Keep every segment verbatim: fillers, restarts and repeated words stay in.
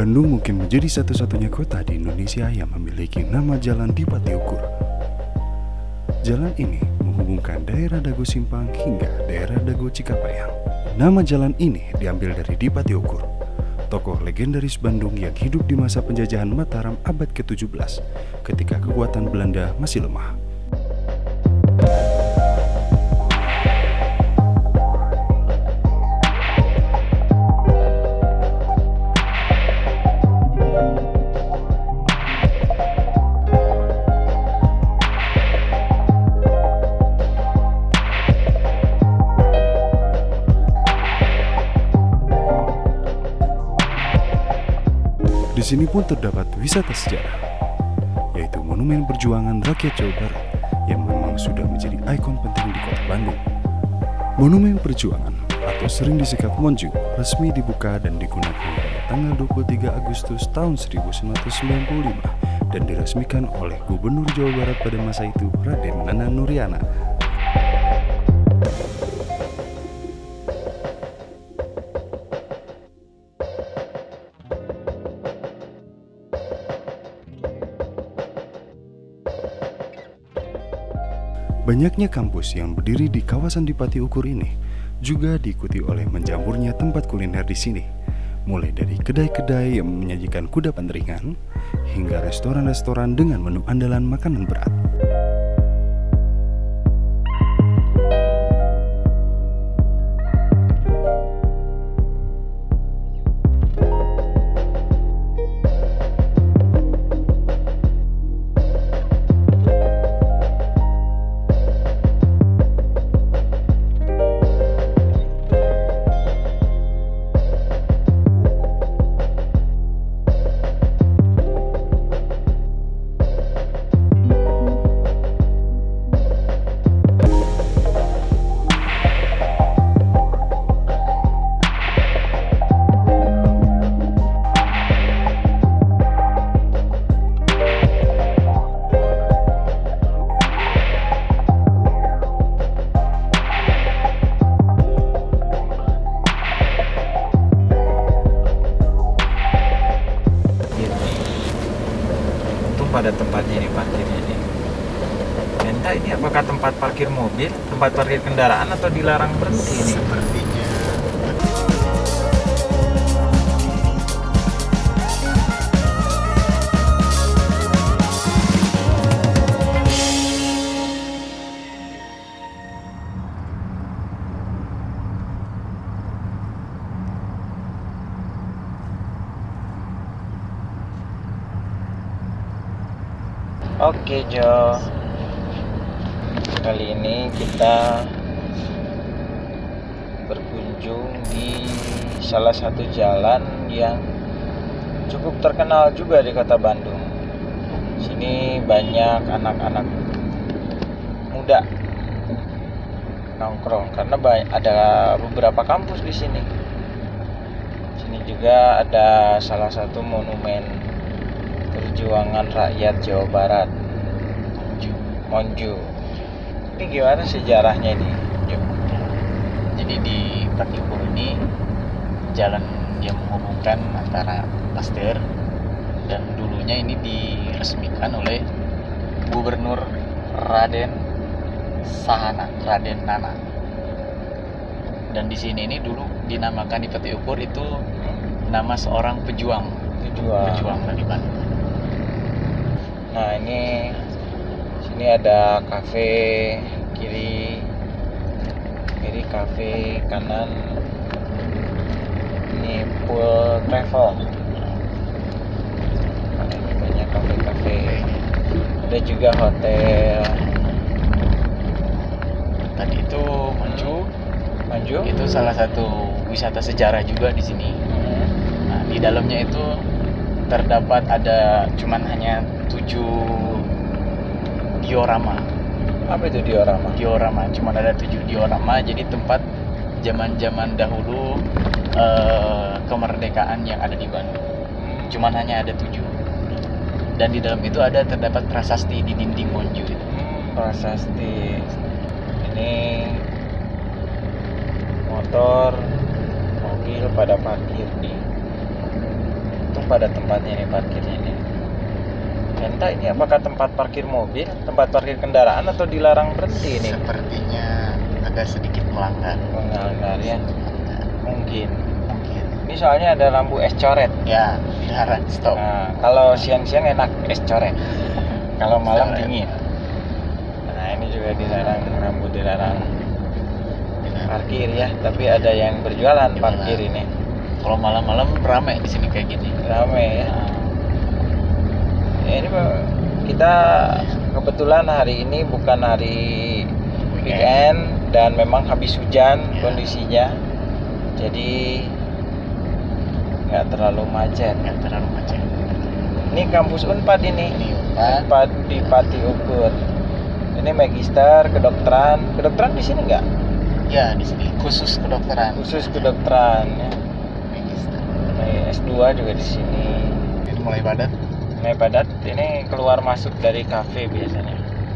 Bandung mungkin menjadi satu-satunya kota di Indonesia yang memiliki nama jalan di Patiukur. Jalan ini menghubungkan daerah Dago Simpang hingga daerah Dago Cikapayang. Nama jalan ini diambil dari Di Patiukur, tokoh legendaris Bandung yang hidup di masa penjajahan Mataram abad ke tujuh belas ketika kekuatan Belanda masih lemah. Di sini pun terdapat wisata sejarah, yaitu Monumen Perjuangan Rakyat Jawa Barat yang memang sudah menjadi ikon penting di kota Bandung. Monumen Perjuangan atau sering disingkat Monju resmi dibuka dan digunakan pada tanggal dua puluh tiga Agustus tahun seribu sembilan ratus sembilan puluh lima dan diresmikan oleh Gubernur Jawa Barat pada masa itu, Raden Nanan Nuryana. Banyaknya kampus yang berdiri di kawasan di Patiukur ini juga diikuti oleh menjamurnya tempat kuliner di sini, mulai dari kedai-kedai yang menyajikan kudapan ringan hingga restoran-restoran dengan menu andalan makanan berat. Pada tempatnya ini parkirnya ini. Entah ini apakah tempat parkir mobil, tempat parkir kendaraan atau dilarang berhenti ini? Sepertinya. Oke Jo, kali ini kita berkunjung di salah satu jalan yang cukup terkenal juga di kota Bandung. Sini banyak anak-anak muda nongkrong karena ada beberapa kampus di sini. Sini juga ada salah satu monumen Perjuangan Rakyat Jawa Barat, Monju. Monju. Ini gimana sejarahnya ini, Jo? Jadi di Patiukur ini jalan yang menghubungkan antara Pasteur dan dulunya ini diresmikan oleh Gubernur Raden Sahana, Raden Nana. Dan di sini ini dulu dinamakan di Patiukur itu nama seorang pejuang, Pejuang. pejuang dari Bandung. Nah ini sini ada kafe kiri, kiri kafe, kanan ini pool travel. Nah, ini banyak kafe-kafe, ada juga hotel. Tadi itu Monju, Monju itu salah satu wisata sejarah juga di sini. Nah, di dalamnya itu terdapat ada cuman hanya tujuh diorama. Apa itu diorama? Diorama, cuman ada tujuh diorama. Jadi tempat zaman-zaman dahulu eh, kemerdekaan yang ada di Bandung. Cuman hanya ada tujuh. Dan di dalam itu ada terdapat prasasti di dinding Monju itu. Prasasti. Ini motor, mobil pada parkir di pada tempatnya nih, parkirnya nih. Entah ini apakah tempat parkir mobil, tempat parkir kendaraan, atau dilarang berhenti ini? Sepertinya agak sedikit melanggar. Melanggar ya, mungkin. Mungkin. Ini soalnya ada lampu es coret. Ya, dilarang stop. Nah, kalau siang-siang enak es coret. Kalau malam Coret. dingin. Nah, ini juga dilarang, lampu dilarang Dilarang. parkir ya. Tapi ada yang berjualan Jualan. parkir ini. Kalau malam-malam ramai di sini kayak gini. Rame ya. Nah, Ya, ini Pak, kita kebetulan hari ini bukan hari weekend dan memang habis hujan Ya. kondisinya, jadi nggak terlalu macet. nggak terlalu macet. Ini kampus Unpad ini, Ini Unpad. Unpad di Pati Ukur. Ini magister kedokteran, kedokteran di sini nggak? Ya, di sini khusus kedokteran. Khusus kedokteran ya. Magister. Nah, S dua juga di sini. Ini mulai padat. Nah, padat ini keluar masuk dari kafe biasanya.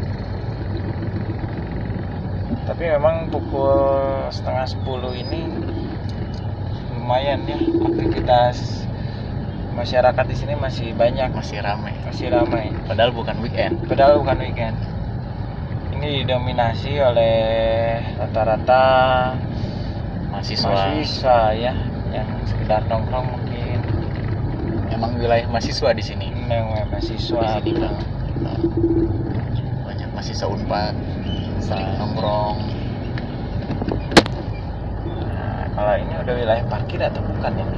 Tapi memang pukul setengah sepuluh ini lumayan ya, aktivitas masyarakat di sini masih banyak, Masih ramai. masih ramai. Padahal bukan weekend. Padahal bukan weekend. Ini didominasi oleh rata-rata Mahasiswa. mahasiswa ya, yang sekedar nongkrong mungkin. Emang wilayah mahasiswa di sini. Memang Di mahasiswa. sini Bang. Banyak mahasiswa Unpad sering Nah. nongkrong. Nah, kalau ini udah wilayah parkir atau bukan ini?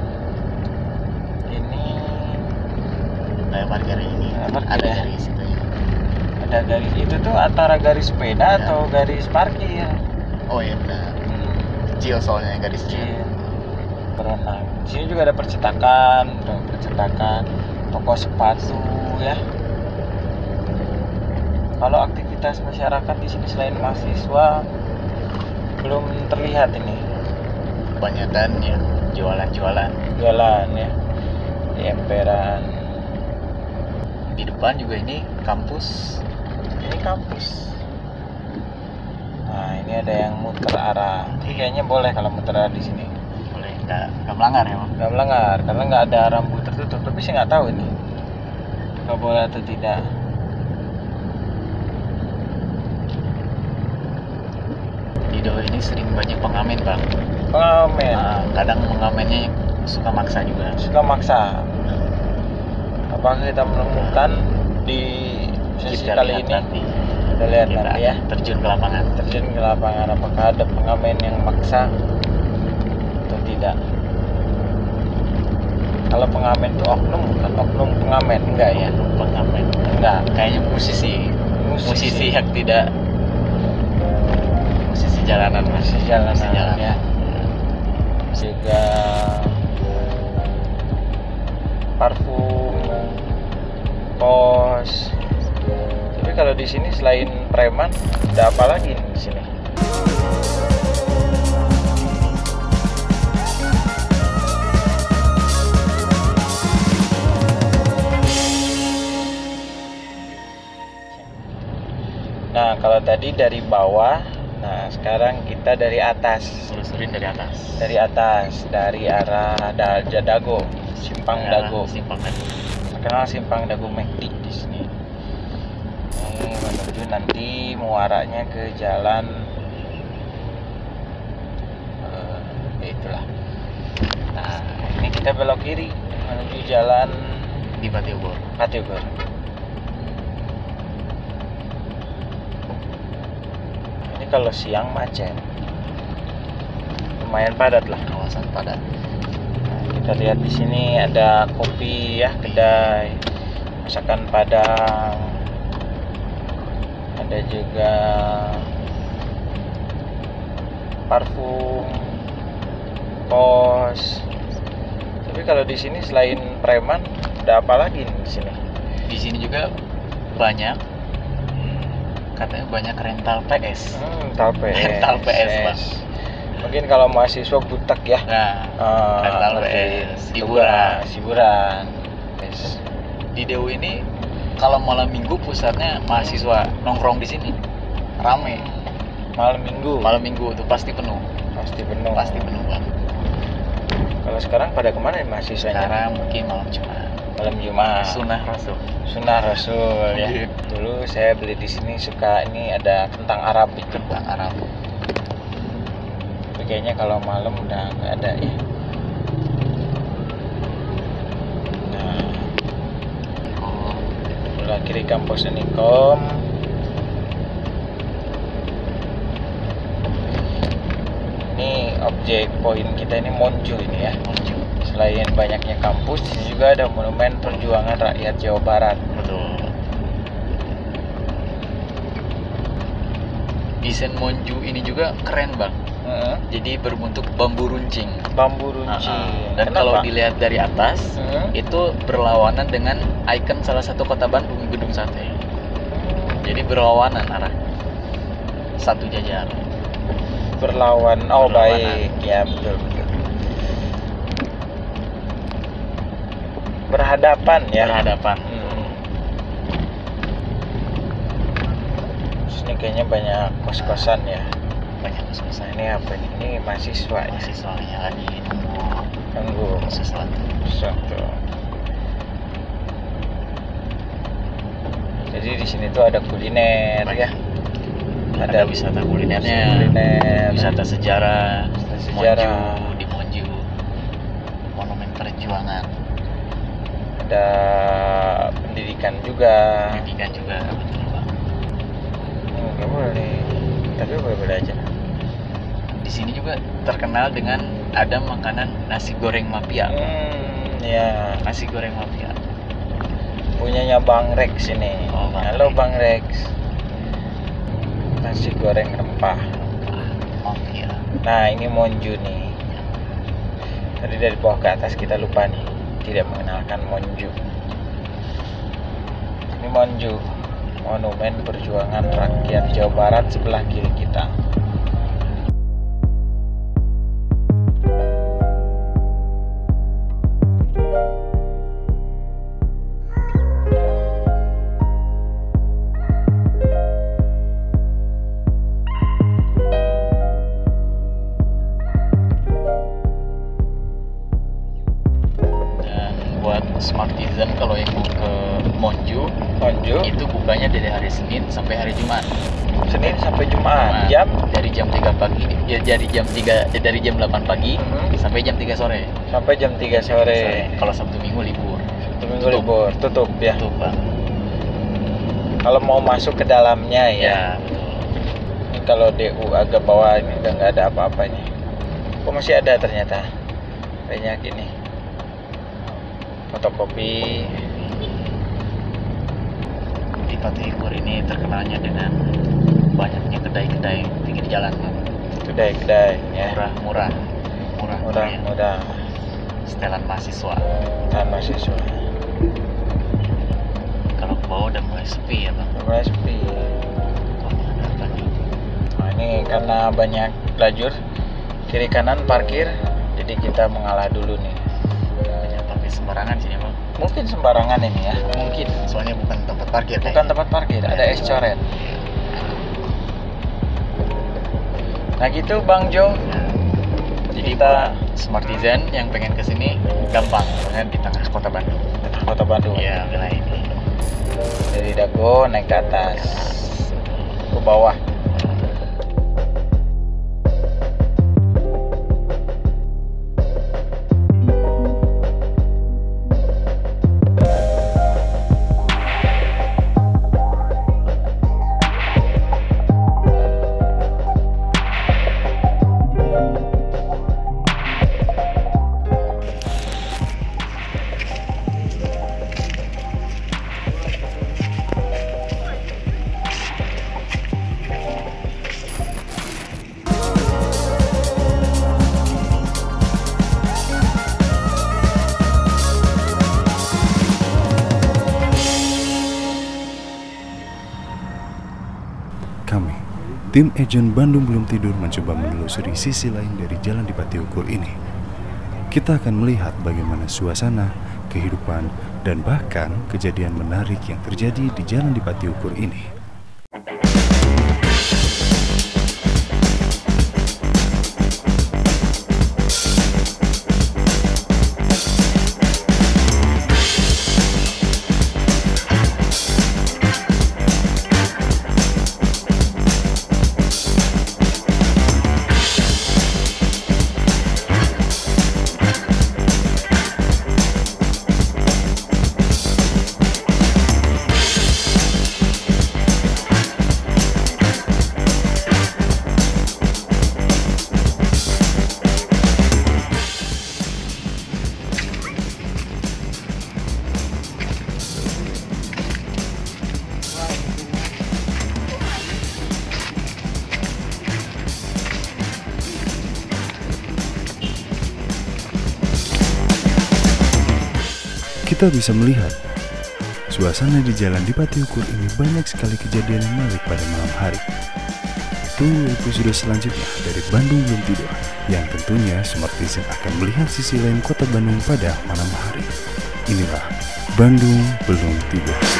Ini Wilayah parkir ini Wilayah parkir ada ya. dari situ ya. ada garis itu tuh antara garis sepeda Ya. atau garis parkir? Oh iya benar. Hmm, Kecil soalnya garis kecil. kecil. Berenang. Di sini juga ada percetakan, ada percetakan, toko sepatu ya. Kalau aktivitas masyarakat di sini selain mahasiswa belum terlihat ini. Kebanyakan ya jualan-jualan. Jualan ya di emperan. Di depan juga ini kampus. Ini kampus. Nah, ini ada yang muter arah. Ini kayaknya boleh kalau muter arah di sini. Boleh nggak nggak melanggar ya Bang? Nggak melanggar karena nggak ada rambu tertutup. Tapi saya nggak tahu ini nggak boleh atau tidak. Di Doha ini sering banyak pengamen Bang. Pengamen Nah, kadang pengamennya suka maksa juga. suka maksa. Apakah kita menemukan di sesi Kita kali lihat ini? nanti. Kita lihat Kita nanti ya. terjun ke lapangan. Terjun ke lapangan, apakah ada pengamen yang maksa atau tidak? Kalau pengamen itu oknum bukan oknum pengamen, enggak ya? Pengamen. Enggak. Kayaknya musisi. Musisi yang tidak musisi jalanan Mas. Musisi jalanan, Musisi jalanan. ya. Juga parfum, pos. Tapi kalau di sini selain preman, ada apa lagi di sini? Nah, kalau tadi dari bawah, nah sekarang kita dari atas. Telusurin dari atas. Dari atas, dari arah Da- Dago, Simpang Daerah Dago. Simpang Dago. Terkenal Simpang Dago McD di sini. Ini menuju nanti muaranya ke jalan eh, ya itulah. Nah, ini kita belok kiri menuju jalan Di Pati Ukur. Pati Ukur. Ini kalau siang macet. Lumayan padat lah. Kawasan padat. Nah, kita lihat di sini ada kopi ya, kedai masakan Padang. Ada juga parfum, pos. Tapi kalau di sini selain preman, ada apa lagi nih di sini? Di sini juga banyak, katanya banyak rental P S. Hmm, rental P S. Rental P S, Bang. Mungkin kalau mahasiswa butek ya. Nah, Ah, rental P ngerti. S, hiburan. Hiburan. Yes. Di Dewa ini kalau malam minggu pusatnya mahasiswa nongkrong di sini. Rame. Malam minggu. Malam minggu tuh pasti penuh. Pasti penuh. Pasti penuh banget. Kalau Kalau sekarang pada kemana nih mahasiswanya? Sekarang mungkin malam Jumat. Malam Jumat. Sunnah Rasul. Sunnah Rasul ya. Iya. Dulu saya beli di sini suka ini ada kentang Arab itu. Kentang Arab. Tapi kayaknya kalau malam udah nggak ada ya. Nah, Oh, sebelah kiri kampus Unikom. Ini objek poin kita ini Monju ini ya. Monju. Selain banyaknya kampus, di sini juga ada monumen perjuangan rakyat Jawa Barat. Betul. Desain Monju ini juga keren bang. Heeh. Jadi berbentuk bambu runcing. Bambu runcing. Ah, ah. Dan Kenapa? kalau dilihat dari atas, Hmm. itu berlawanan dengan ikon salah satu kota Bandung, Gedung Sate. Jadi berlawanan arah satu jajar. Berlawan. Oh Berlawanan. baik, ya betul betul. Berhadapan ya. Berhadapan. Hmm. Terus ini kayaknya banyak kos-kosan ya. Banyak Nah susah. ini apa ini? Ini mahasiswa ya. Mahasiswanya lagi nunggu Tunggu sesuatu. sesuatu. Jadi di sini tuh ada kuliner ya. Ada wisata kulinernya, kuliner, wisata sejarah, Wisata sejarah. Monju, di Monju, monumen perjuangan, ada pendidikan juga. pendidikan juga, betul Pak. Hmm, nggak boleh, tapi boleh-boleh aja. Di sini juga terkenal dengan ada makanan nasi goreng mafia. Hmm, ya. Nasi goreng mafia. Punyanya Bang Rex ini. Oh, Bang Halo Rex. Bang Rex. Nasi goreng rempah. Mafia. Nah ini Monju nih. Tadi dari bawah ke atas kita lupa nih, tidak mengenalkan Monju. Ini Monju, monumen perjuangan rakyat Jawa Barat sebelah kiri kita. Dan buat Smartisan kalau yang mau ke Monju, Monju, itu bukanya dari hari Senin sampai hari Jumat. Senin sampai Jumat, Jumat. jam Dari jam tiga pagi, ya dari jam tiga, eh, dari jam delapan pagi Mhm. sampai jam tiga sore. sampai jam tiga sore. Kalau Sabtu Minggu libur. Sabtu Minggu Tutup. libur, tutup ya. Tutup Bang. Kalau mau masuk ke dalamnya ya. Ya, betul. Ini kalau D U agak bawah ini udah nggak ada apa-apanya. Kok masih ada ternyata banyak ini fotokopi. Di Patikur ini terkenalnya dengan banyaknya kedai-kedai pinggir jalan, Bang. Kedai-kedai ya, Murah-murah. Murah. mudah ya. mudah Setelan mahasiswa. tahan mahasiswa. Kalau ke bawah udah mulai sepi ya, Bang. Mulai sepi. Kalau ada apa nih? Nah, ini karena banyak lajur kiri kanan parkir, jadi kita mengalah dulu nih. Banyak parkir sembarangan sini, Bang. Mungkin sembarangan ini ya, Mungkin, soalnya bukan tempat parkir. bukan tempat parkir, ada es coret. Nah gitu Bang Jo. Jadi Kita- kita Smartisan yang pengen ke sini gampang, soalnya di tengah kota Bandung. Tengah kota Bandung. Iya, wilayah ini. Dari Dago naik ke atas, ke bawah. Kami, tim Ejen Bandung Belum Tidur mencoba menelusuri sisi lain dari jalan di Patiukur ini. Kita akan melihat bagaimana suasana, kehidupan, dan bahkan kejadian menarik yang terjadi di jalan di Patiukur ini. kita bisa melihat suasana di jalan di Pati Ukur ini banyak sekali kejadian yang menarik pada malam hari. Tunggu episode selanjutnya dari Bandung Belum Tidur, yang tentunya Smart Vision akan melihat sisi lain kota Bandung pada malam hari. Inilah Bandung Belum Tidur.